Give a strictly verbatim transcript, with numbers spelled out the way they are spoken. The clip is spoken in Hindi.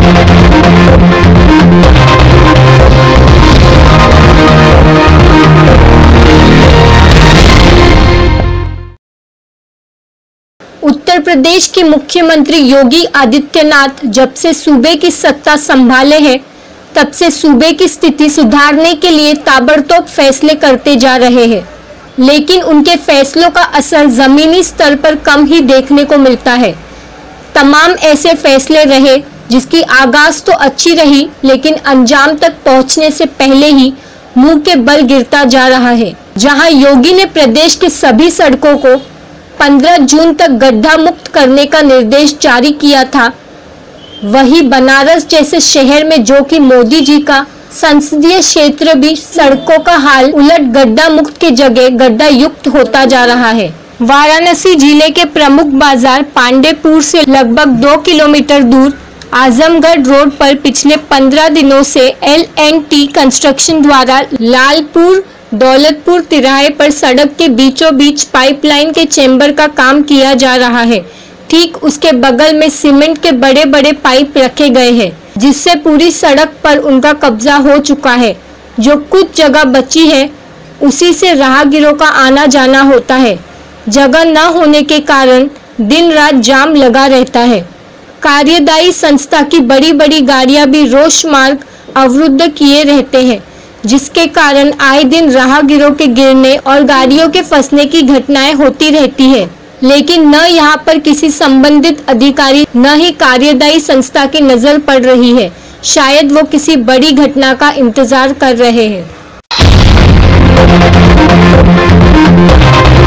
उत्तर प्रदेश के मुख्यमंत्री योगी आदित्यनाथ जब से सूबे की सत्ता संभाले हैं, तब से सूबे की स्थिति सुधारने के लिए ताबड़तोड़ फैसले करते जा रहे हैं, लेकिन उनके फैसलों का असर जमीनी स्तर पर कम ही देखने को मिलता है। तमाम ऐसे फैसले रहे जिसकी आगाज तो अच्छी रही, लेकिन अंजाम तक पहुंचने से पहले ही मुंह के बल गिरता जा रहा है। जहां योगी ने प्रदेश के सभी सड़कों को पंद्रह जून तक गड्ढा मुक्त करने का निर्देश जारी किया था, वही बनारस जैसे शहर में, जो कि मोदी जी का संसदीय क्षेत्र, भी सड़कों का हाल उलट गड्ढा मुक्त की जगह गड्ढा युक्त होता जा रहा है। वाराणसी जिले के प्रमुख बाजार पांडेपुर से लगभग दो किलोमीटर दूर आजमगढ़ रोड पर पिछले पंद्रह दिनों से एल एंड टी कंस्ट्रक्शन द्वारा लालपुर दौलतपुर तिराहे पर सड़क के बीचों बीच पाइपलाइन के चेंबर का काम किया जा रहा है। ठीक उसके बगल में सीमेंट के बड़े बड़े पाइप रखे गए हैं, जिससे पूरी सड़क पर उनका कब्जा हो चुका है। जो कुछ जगह बची है उसी से राहगीरों का आना जाना होता है। जगह न होने के कारण दिन रात जाम लगा रहता है। कार्यदायी संस्था की बड़ी बड़ी गाड़ियां भी रोष मार्ग अवरुद्ध किए रहते हैं, जिसके कारण आए दिन राहगीरों के गिरने और गाड़ियों के फंसने की घटनाएं होती रहती है। लेकिन न यहाँ पर किसी संबंधित अधिकारी न ही कार्यदायी संस्था की नजर पड़ रही है। शायद वो किसी बड़ी घटना का इंतजार कर रहे हैं।